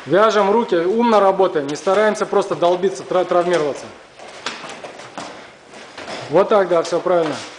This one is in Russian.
Вяжем руки, умно работаем, не стараемся просто долбиться, травмироваться. Вот так, да, все правильно.